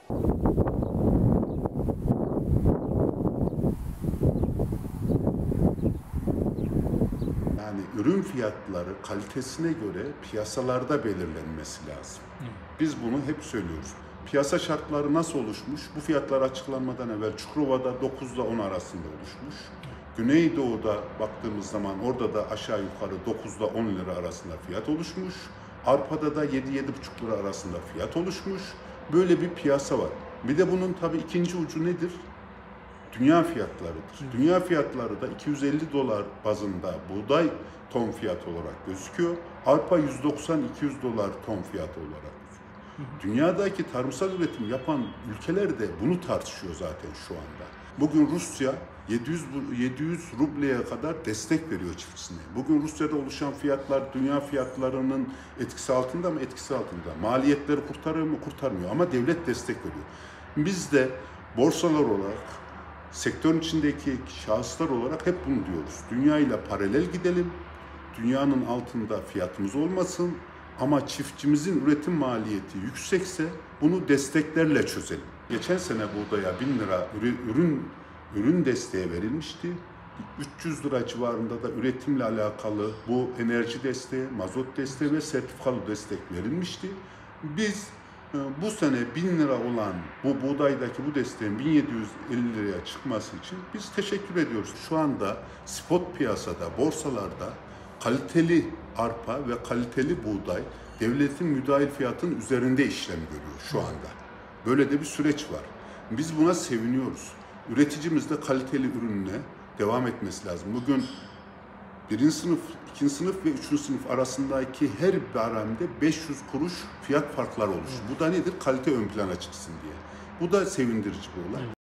Yani ürün fiyatları kalitesine göre piyasalarda belirlenmesi lazım. Biz bunu hep söylüyoruz. Piyasa şartları nasıl oluşmuş? Bu fiyatlar açıklanmadan evvel Çukurova'da 9 ile 10 arasında oluşmuş. Güneydoğu'da baktığımız zaman orada da aşağı yukarı 9 ile 10 lira arasında fiyat oluşmuş. Arpa'da da 7-7,5 lira arasında fiyat oluşmuş. Böyle bir piyasa var. Bir de bunun tabii ikinci ucu nedir? Dünya fiyatlarıdır. Dünya fiyatları da 250 dolar bazında buğday ton fiyatı olarak gözüküyor. Arpa 190-200 dolar ton fiyatı olarak gözüküyor. Dünyadaki tarımsal üretim yapan ülkeler de bunu tartışıyor zaten şu anda. Bugün Rusya 700 rubleye kadar destek veriyor çiftçisine. Bugün Rusya'da oluşan fiyatlar dünya fiyatlarının etkisi altında mı? Etkisi altında. Maliyetleri kurtarıyor mu? Kurtarmıyor. Ama devlet destek veriyor. Biz de borsalar olarak, sektörün içindeki şahıslar olarak hep bunu diyoruz. Dünya ile paralel gidelim. Dünyanın altında fiyatımız olmasın. Ama çiftçimizin üretim maliyeti yüksekse bunu desteklerle çözelim. Geçen sene buğdaya 1000 lira ürün desteği verilmişti. 300 lira civarında da üretimle alakalı bu enerji desteği, mazot desteği ve sertifikalı destek verilmişti. Biz bu sene 1000 lira olan bu buğdaydaki bu desteğin 1750 liraya çıkması için biz teşekkür ediyoruz. Şu anda spot piyasada, borsalarda kaliteli arpa ve kaliteli buğday devletin müdahil fiyatının üzerinde işlem görüyor şu anda. Böyle de bir süreç var. Biz buna seviniyoruz. Üreticimiz de kaliteli ürünle devam etmesi lazım. Bugün birinci sınıf, ikinci sınıf ve üçüncü sınıf arasındaki her baremde 500 kuruş fiyat farkları oluştu. Bu da nedir? Kalite ön plana çıksın diye. Bu da sevindirici bir olay.